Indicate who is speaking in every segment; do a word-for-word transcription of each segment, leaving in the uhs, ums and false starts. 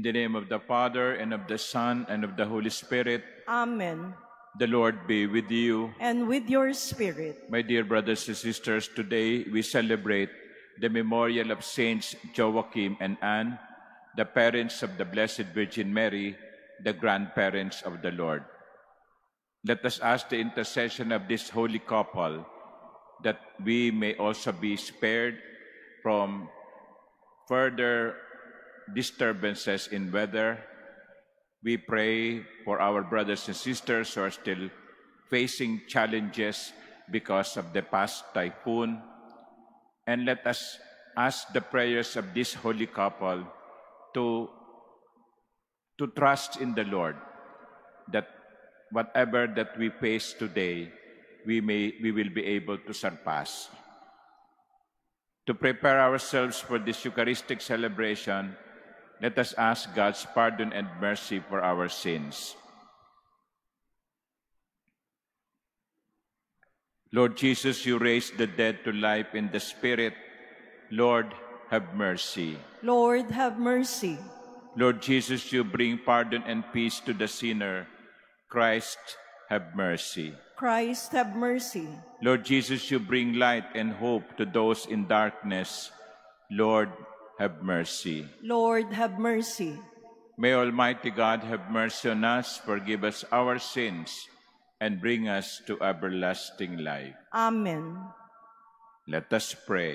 Speaker 1: In the name of the Father, and of the Son, and of the Holy Spirit.
Speaker 2: Amen.
Speaker 1: The Lord be with you.
Speaker 2: And with your spirit.
Speaker 1: My dear brothers and sisters, today we celebrate the memorial of Saints Joachim and Anne, the parents of the Blessed Virgin Mary, the grandparents of the Lord. Let us ask the intercession of this holy couple that we may also be spared from further disturbances in weather. We pray for our brothers and sisters who are still facing challenges because of the past typhoon. And let us ask the prayers of this holy couple to, to trust in the Lord, that whatever that we face today, we, may, we will be able to surpass. To prepare ourselves for this Eucharistic celebration, let us ask God's pardon and mercy for our sins. Lord Jesus, you raised the dead to life in the Spirit. Lord, have mercy.
Speaker 2: Lord, have mercy.
Speaker 1: Lord Jesus, you bring pardon and peace to the sinner. Christ, have mercy.
Speaker 2: Christ, have mercy.
Speaker 1: Lord Jesus, you bring light and hope to those in darkness. Lord, have mercy.
Speaker 2: Lord, have mercy.
Speaker 1: May Almighty God have mercy on us, forgive us our sins, and bring us to everlasting life.
Speaker 2: Amen.
Speaker 1: Let us pray.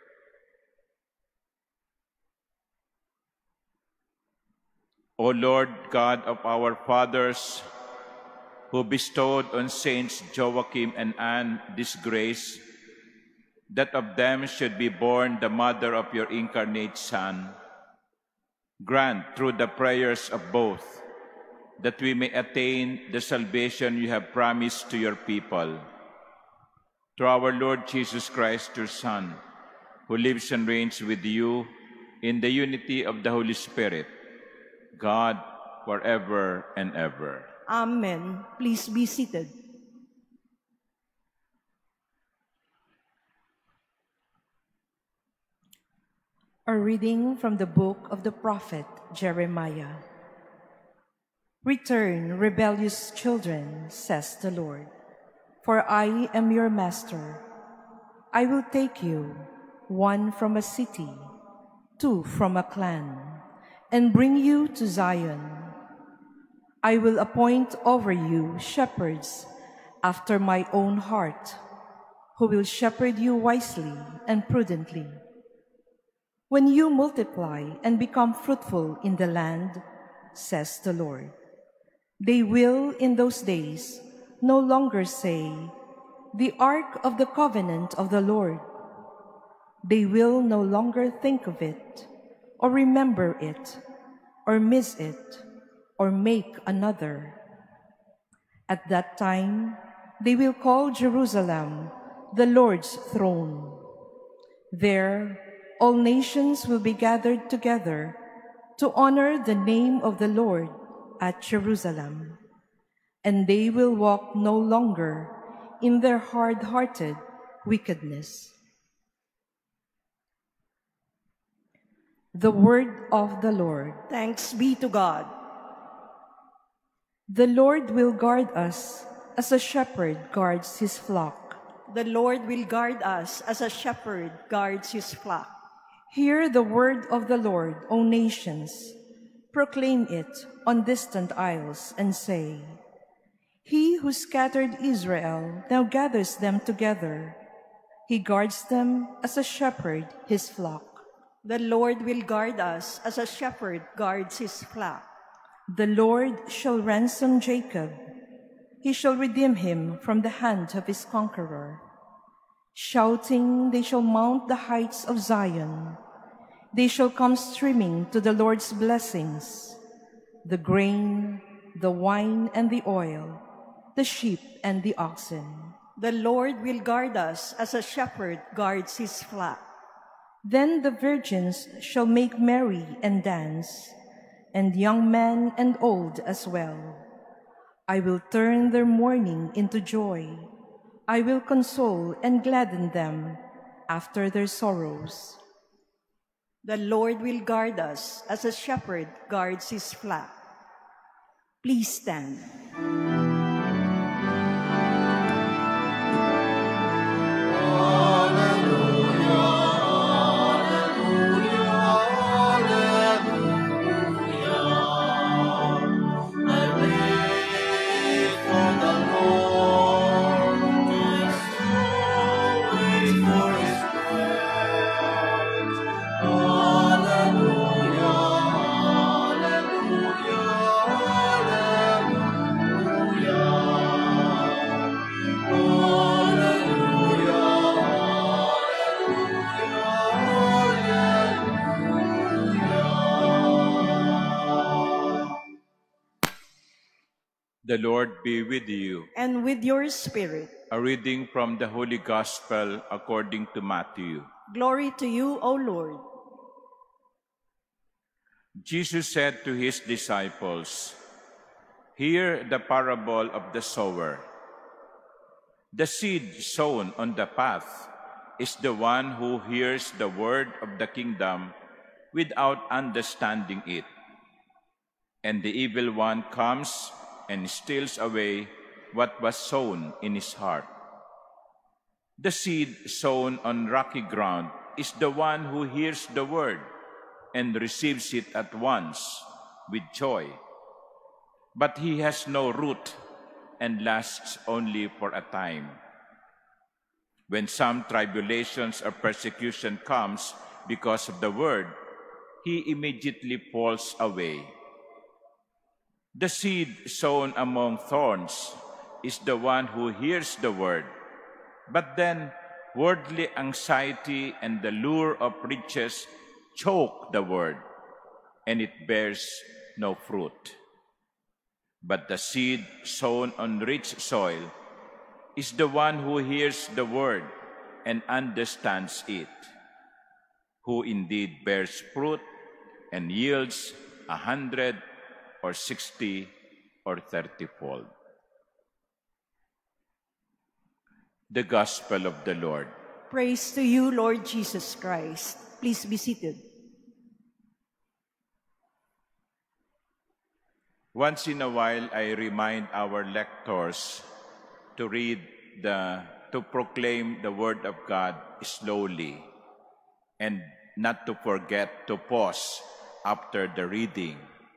Speaker 1: O Lord God of our fathers, who bestowed on Saints Joachim and Anne this grace, that of them should be born the mother of your incarnate Son, grant through the prayers of both that we may attain the salvation you have promised to your people. Through our Lord Jesus Christ, your Son, who lives and reigns with you in the unity of the Holy Spirit, God, forever and ever.
Speaker 2: Amen. Please be seated. A reading from the book of the prophet Jeremiah. Return, rebellious children, says the Lord, for I am your master. I will take you, one from a city, two from a clan, and bring you to Zion. I will appoint over you shepherds after my own heart, who will shepherd you wisely and prudently. When you multiply and become fruitful in the land, says the Lord, they will in those days no longer say, the ark of the covenant of the Lord. They will no longer think of it, or remember it, or miss it, or make another. At that time, they will call Jerusalem the Lord's throne. There, all nations will be gathered together to honor the name of the Lord at Jerusalem, and they will walk no longer in their hard-hearted wickedness. The word of the Lord. Thanks be to God. The Lord will guard us as a shepherd guards his flock. The Lord will guard us as a shepherd guards his flock. Hear the word of the Lord, O nations. Proclaim it on distant isles and say, He who scattered Israel now gathers them together. He guards them as a shepherd his flock. The Lord will guard us as a shepherd guards his flock. The Lord shall ransom Jacob. He shall redeem him from the hand of his conqueror. Shouting, they shall mount the heights of Zion. They shall come streaming to the Lord's blessings, the grain, the wine, and the oil, the sheep and the oxen. The Lord will guard us as a shepherd guards his flock. Then the virgins shall make merry and dance, and young men and old as well. I will turn their mourning into joy. I will console and gladden them after their sorrows.
Speaker 3: The Lord will guard us as a shepherd guards his flock. Please stand.
Speaker 1: The Lord be with you.
Speaker 3: And with your spirit.
Speaker 1: A reading from the Holy Gospel according to Matthew.
Speaker 3: Glory to you, O Lord.
Speaker 1: Jesus said to his disciples, "Hear the parable of the sower. The seed sown on the path is the one who hears the word of the kingdom without understanding it. And the evil one comes and steals away what was sown in his heart. The seed sown on rocky ground is the one who hears the word and receives it at once with joy. But he has no root and lasts only for a time. When some tribulations or persecution comes because of the word, he immediately falls away. The seed sown among thorns is the one who hears the word, but then worldly anxiety and the lure of riches choke the word, and it bears no fruit. But the seed sown on rich soil is the one who hears the word and understands it, who indeed bears fruit and yields a hundred or sixty or thirty-fold." The Gospel of the Lord.
Speaker 3: Praise to you, Lord Jesus Christ. Please be seated.
Speaker 1: Once in a while, I remind our lectors to read the, to proclaim the Word of God slowly and not to forget to pause after the reading.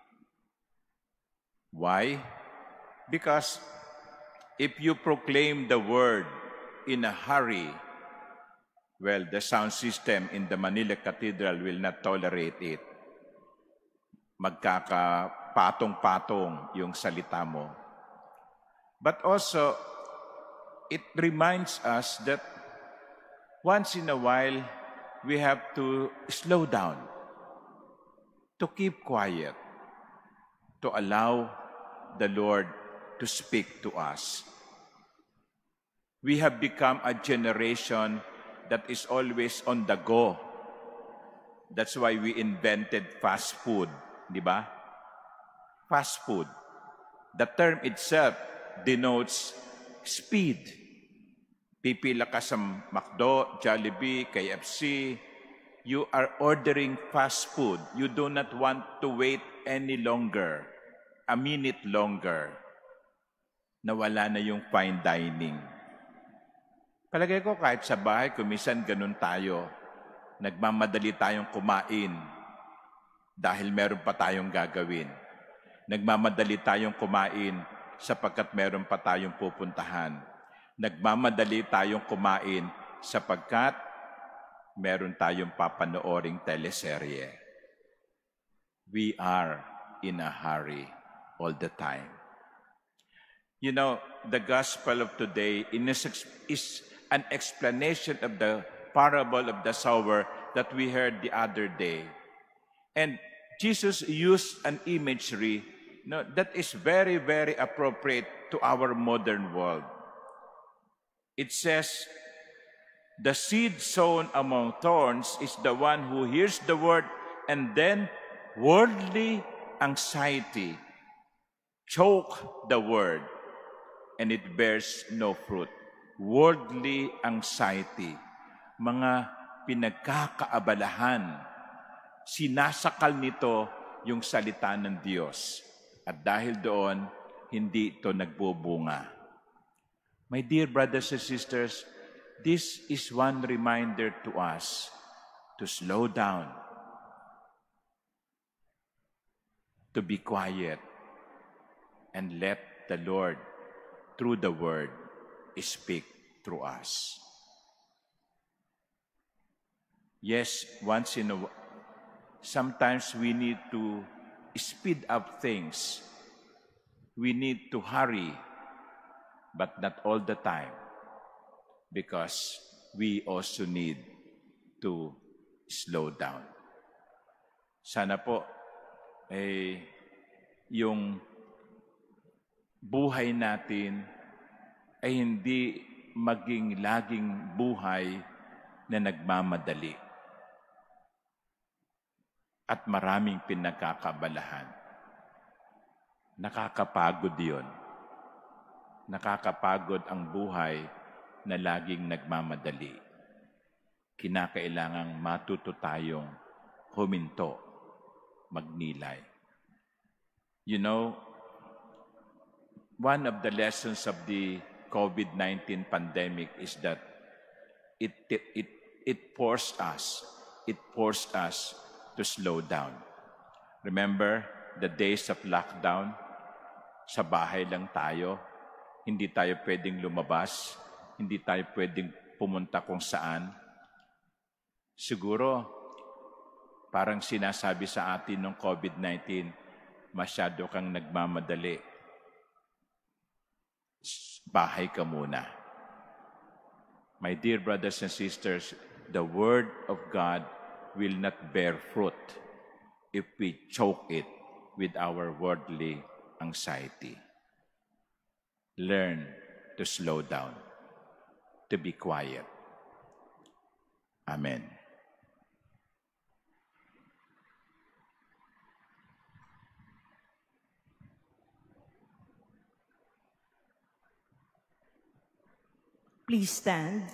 Speaker 1: Why? Because if you proclaim the Word in a hurry, well, the sound system in the Manila Cathedral will not tolerate it. Magkakapatong-patong yung salita mo. But also, it reminds us that once in a while, we have to slow down, to keep quiet, to allow the Lord to speak to us. We have become a generation that is always on the go. That's why we invented fast food, di ba? Fast food. The term itself denotes speed. Pipila ka sa McDo, Jollibee, K F C. You are ordering fast food. You do not want to wait any longer, a minute longer. Nawala na yung fine dining. Palagay ko kahit sa bahay, kumisan ganun tayo. Nagmamadali tayong kumain dahil meron pa tayong gagawin. Nagmamadali tayong kumain sapagkat meron pa tayong pupuntahan. Nagmamadali tayong kumain sapagkat meron tayong papanooring teleserye. We are in a hurry all the time. You know, the gospel of today is an explanation of the parable of the sower that we heard the other day. And Jesus used an imagery, you know, that is very, very appropriate to our modern world. It says, the seed sown among thorns is the one who hears the word, and then worldly anxiety choke the word, and it bears no fruit. Worldly anxiety, mga pinagkakaabalahan Sinasakal nito yung salita ng Diyos. At dahil doon, hindi ito nagbubunga. My dear brothers and sisters, this is one reminder to us to slow down, to be quiet, and let the Lord, through the Word, speak through us. Yes, once in a while, sometimes we need to speed up things. We need to hurry, but not all the time, because we also need to slow down. Sana po, eh, yung buhay natin ay hindi maging laging buhay na nagmamadali at maraming pinagkakabalahan. Nakakapagod yun. Nakakapagod ang buhay na laging nagmamadali. Kinakailangang matuto tayong huminto, magnilay. You know, one of the lessons of the COVID nineteen pandemic is that it, it, it forced us, it forced us to slow down. Remember the days of lockdown? Sa bahay lang tayo, hindi tayo pwedeng lumabas, hindi tayo pwedeng pumunta kung saan. Siguro, parang sinasabi sa atin ng COVID nineteen, masyado kang nagmamadali. Bahay ka muna. My dear brothers and sisters, the Word of God will not bear fruit if we choke it with our worldly anxiety. Learn to slow down, to be quiet. Amen.
Speaker 3: Please stand.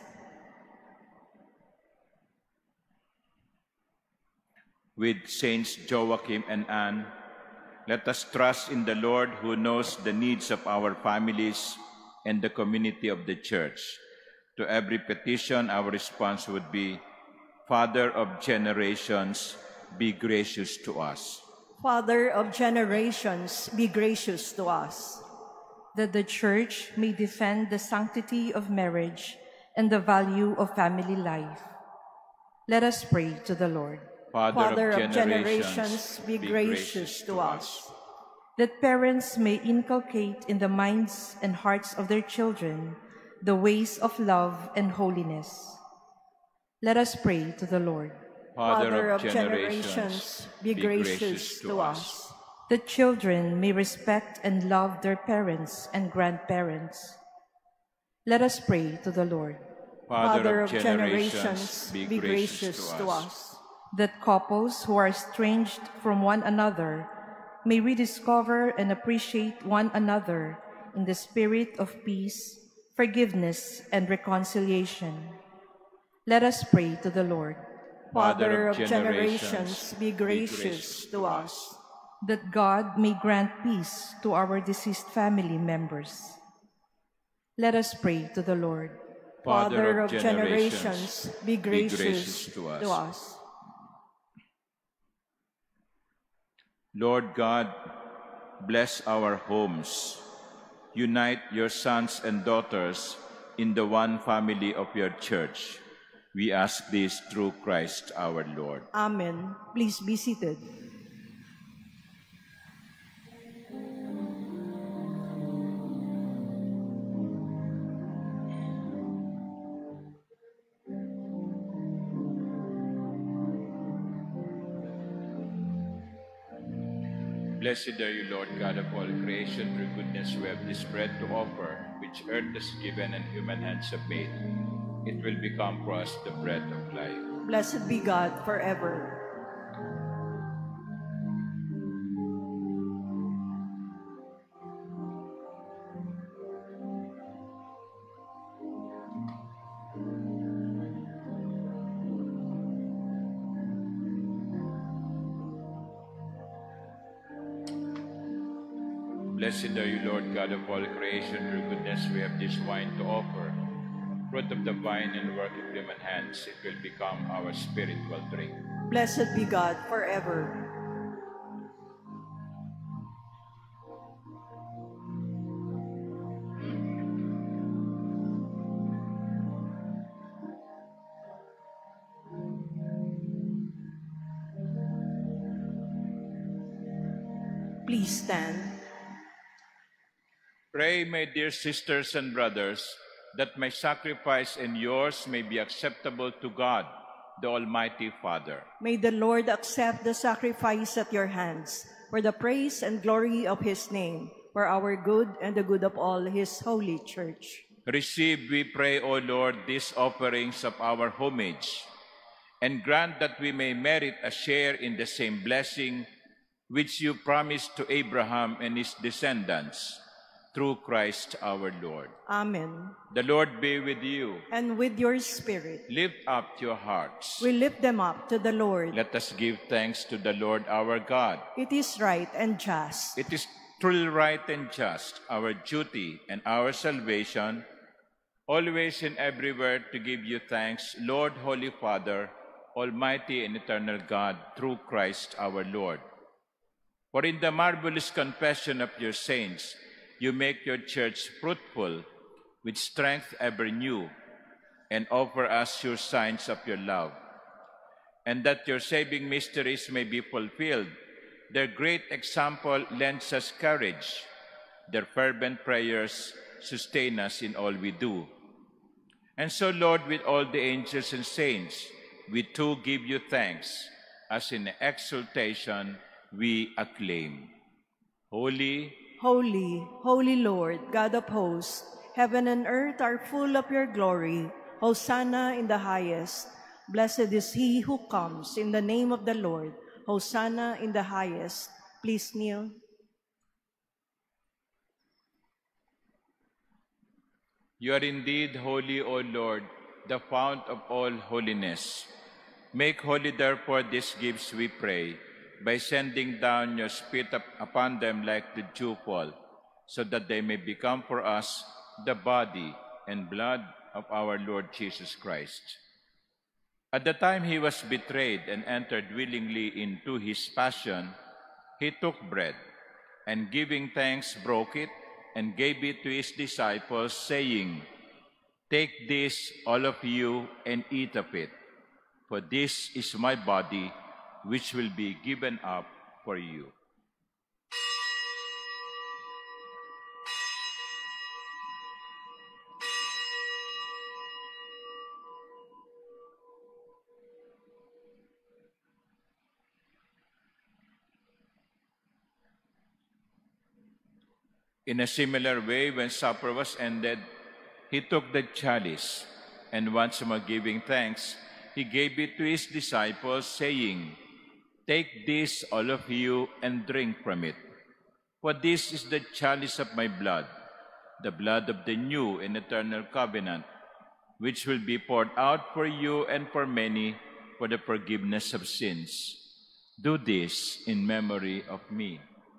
Speaker 1: With Saints Joachim and Anne, let us trust in the Lord who knows the needs of our families and the community of the Church. To every petition, our response would be, Father of generations, be gracious to us.
Speaker 3: Father of generations, be gracious to us.
Speaker 2: That the Church may defend the sanctity of marriage and the value of family life. Let us pray to the Lord.
Speaker 1: Father,
Speaker 3: Father
Speaker 1: of,
Speaker 3: of
Speaker 1: generations,
Speaker 3: generations, be gracious to us.
Speaker 2: That parents may inculcate in the minds and hearts of their children the ways of love and holiness. Let us pray to the Lord.
Speaker 3: Father of generations, be gracious to us.
Speaker 2: That children may respect and love their parents and grandparents. Let us pray to the Lord.
Speaker 3: Father of generations, be gracious to us.
Speaker 2: That couples who are estranged from one another may rediscover and appreciate one another in the spirit of peace, forgiveness, and reconciliation. Let us pray to the Lord.
Speaker 3: Father of generations, be gracious to us.
Speaker 2: That God may grant peace to our deceased family members. Let us pray to the Lord.
Speaker 3: Father of generations, be gracious to us.
Speaker 1: Lord God, bless our homes. Unite your sons and daughters in the one family of your Church. We ask this through Christ our Lord.
Speaker 3: Amen. Please be seated.
Speaker 1: Blessed are you, Lord God of all creation. Through goodness we have this bread to offer, which earth has given and human hands have made. It will become for us the bread of life.
Speaker 3: Blessed be God forever.
Speaker 1: Blessed are you, Lord God of all creation. Through goodness we have this wine to offer. Fruit of the vine and work of human hands, it will become our spiritual drink.
Speaker 3: Blessed be God forever. Please stand.
Speaker 1: Pray, my dear sisters and brothers, that my sacrifice and yours may be acceptable to God, the Almighty Father.
Speaker 3: May the Lord accept the sacrifice at your hands for the praise and glory of his name, for our good and the good of all his holy church.
Speaker 1: Receive, we pray, O Lord, these offerings of our homage, and grant that we may merit a share in the same blessing which you promised to Abraham and his descendants, through Christ our Lord.
Speaker 3: Amen.
Speaker 1: The Lord be with you.
Speaker 3: And with your spirit.
Speaker 1: Lift up your hearts.
Speaker 3: We lift them up to the Lord.
Speaker 1: Let us give thanks to the Lord our God.
Speaker 3: It is right and just.
Speaker 1: It is truly right and just, our duty and our salvation, always and everywhere to give you thanks, Lord, Holy Father, Almighty and eternal God, through Christ our Lord. For in the marvelous confession of your saints, you make your church fruitful, with strength ever new, and offer us your signs of your love. And that your saving mysteries may be fulfilled, their great example lends us courage. Their fervent prayers sustain us in all we do. And so, Lord, with all the angels and saints, we too give you thanks, as in exultation we acclaim. Holy,
Speaker 3: holy, holy Lord, God of hosts, heaven and earth are full of your glory. Hosanna in the highest. Blessed is he who comes in the name of the Lord. Hosanna in the highest. Please kneel.
Speaker 1: You are indeed holy, O Lord, the fount of all holiness. Make holy, therefore, these gifts, we pray, by sending down your Spirit upon them like the dewfall, so that they may become for us the body and blood of our Lord Jesus Christ. At the time he was betrayed and entered willingly into his passion, he took bread, and giving thanks, broke it, and gave it to his disciples, saying, "Take this, all of you, and eat of it, for this is my body, which will be given up for you." In a similar way, when supper was ended, he took the chalice, and once more giving thanks, he gave it to his disciples, saying, "Take this, all of you, and drink from it. For this is the chalice of my blood, the blood of the new and eternal covenant, which will be poured out for you and for many for the forgiveness of sins. Do this in memory of me."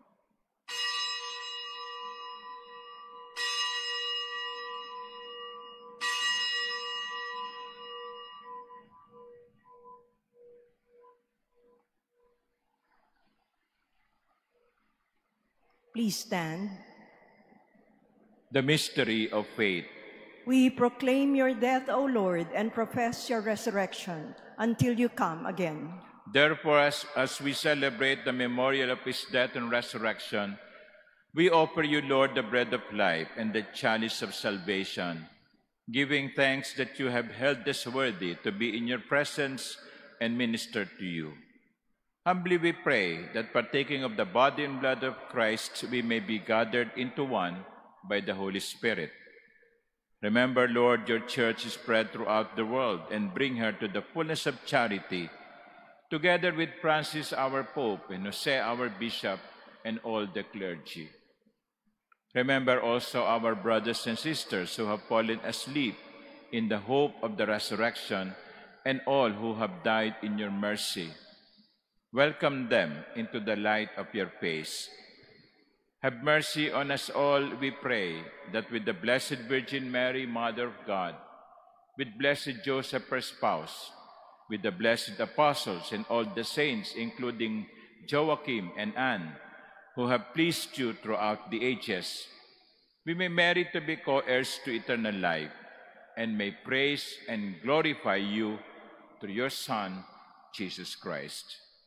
Speaker 3: Please stand.
Speaker 1: The mystery of faith.
Speaker 3: We proclaim your death, O Lord, and profess your resurrection until you come again.
Speaker 1: Therefore, as, as we celebrate the memorial of his death and resurrection, we offer you, Lord, the bread of life and the chalice of salvation, giving thanks that you have held us worthy to be in your presence and minister to you. Humbly we pray that partaking of the body and blood of Christ, we may be gathered into one by the Holy Spirit. Remember, Lord, your church is spread throughout the world, and bring her to the fullness of charity, together with Francis, our Pope, and Jose, our Bishop, and all the clergy. Remember also our brothers and sisters who have fallen asleep in the hope of the resurrection, and all who have died in your mercy. Welcome them into the light of your face. Have mercy on us all, we pray, that with the Blessed Virgin Mary, Mother of God, with blessed Joseph, her spouse, with the blessed apostles and all the saints, including Joachim and Anne, who have pleased you throughout the ages, we may merit to be co-heirs to eternal life, and may praise and glorify you through your Son, Jesus Christ.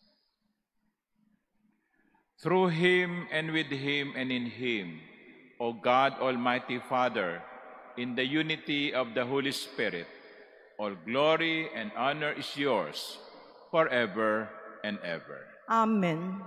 Speaker 1: Through him, and with him, and in him, O God, Almighty Father, in the unity of the Holy Spirit, all glory and honor is yours forever and ever.
Speaker 3: Amen.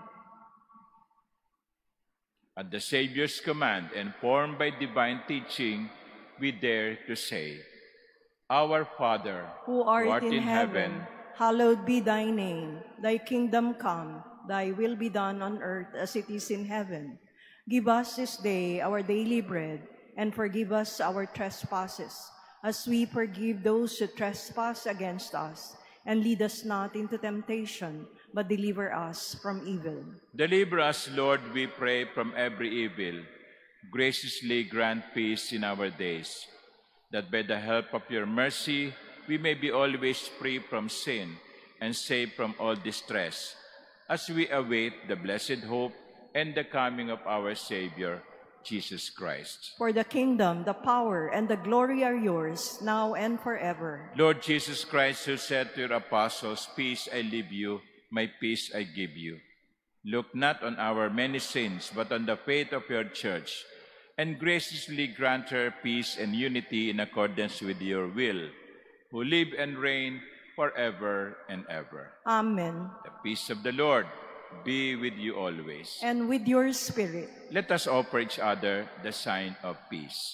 Speaker 1: At the Savior's command and formed by divine teaching, we dare to say, Our Father,
Speaker 3: who art,
Speaker 1: who art
Speaker 3: in,
Speaker 1: in heaven,
Speaker 3: heaven, hallowed be thy name. Thy kingdom come, thy will be done on earth as it is in heaven. Give us this day our daily bread, and forgive us our trespasses, as we forgive those who trespass against us. And lead us not into temptation, but deliver us from evil.
Speaker 1: Deliver us, Lord, we pray, from every evil. Graciously grant peace in our days, that by the help of your mercy we may be always free from sin and safe from all distress, as we await the blessed hope and the coming of our Savior, Jesus Christ.
Speaker 3: For the kingdom, the power, and the glory are yours, now and forever.
Speaker 1: Lord Jesus Christ, who said to your apostles, Peace I leave you, my peace I give you. Look not on our many sins, but on the faith of your church, and graciously grant her peace and unity in accordance with your will, who live and reign forever and ever.
Speaker 3: Amen.
Speaker 1: The peace of the Lord be with you always.
Speaker 3: And with your spirit.
Speaker 1: Let us offer each other the sign of peace.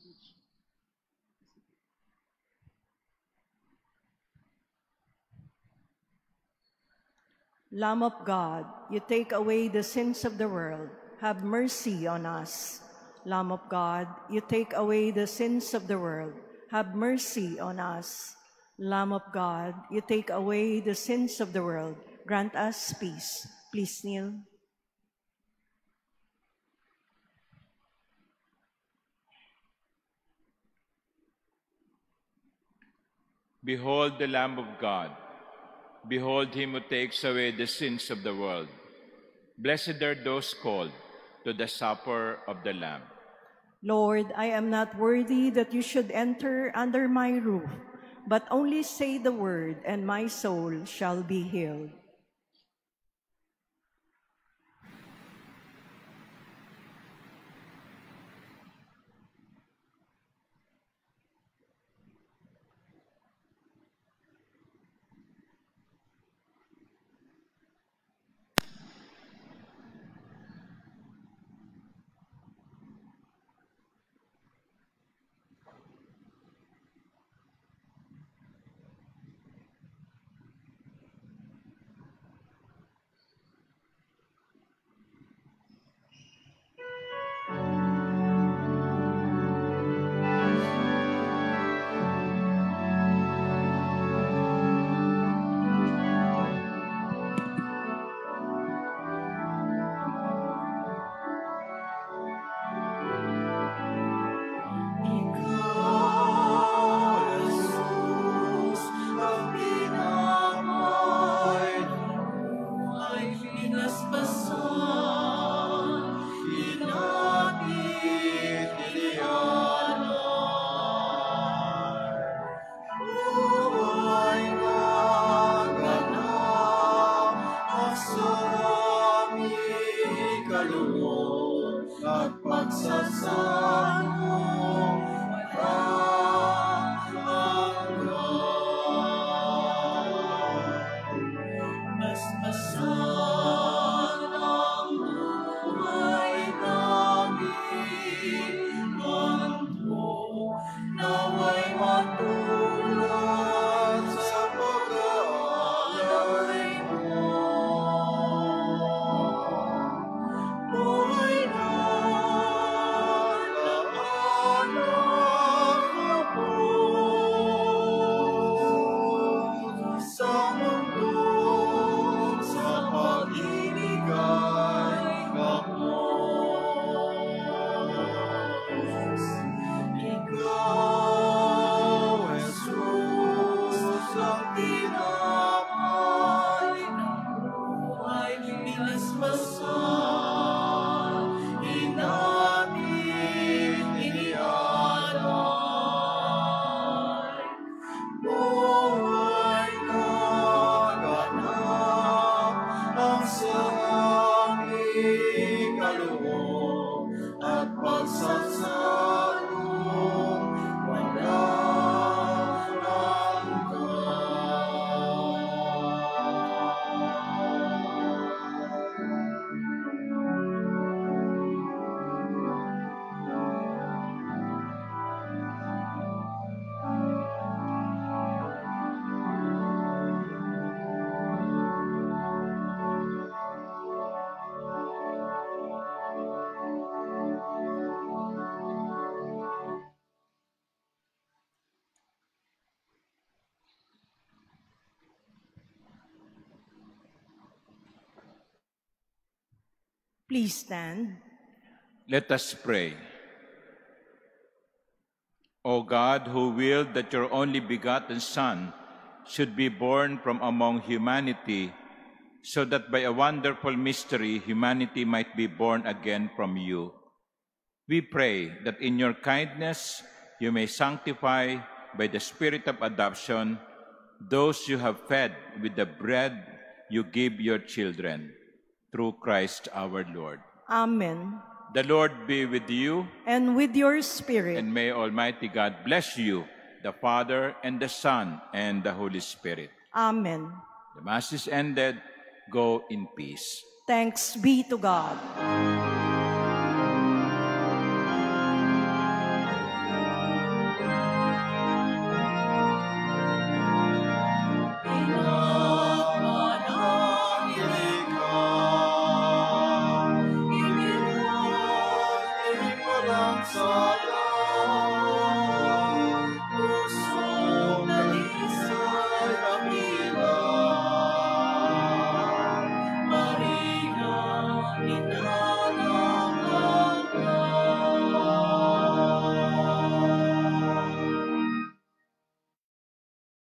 Speaker 3: Lamb of God, you take away the sins of the world. Have mercy on us. Lamb of God, you take away the sins of the world. Have mercy on us. Lamb of God, you take away the sins of the world. Grant us peace. Please kneel.
Speaker 1: Behold the Lamb of God. Behold him who takes away the sins of the world. Blessed are those called to the supper of the Lamb.
Speaker 3: Lord, I am not worthy that you should enter under my roof, but only say the word, and my soul shall be healed. Please stand.
Speaker 1: Let us pray. O God, who willed that your only begotten Son should be born from among humanity, so that by a wonderful mystery humanity might be born again from you, we pray that in your kindness you may sanctify by the Spirit of adoption those you have fed with the bread you give your children, through Christ our Lord.
Speaker 3: Amen.
Speaker 1: The Lord be with you.
Speaker 3: And with your spirit.
Speaker 1: And may Almighty God bless you, the Father, and the Son, and the Holy Spirit.
Speaker 3: Amen.
Speaker 1: The Mass is ended. Go in peace.
Speaker 3: Thanks be to God.
Speaker 4: Sa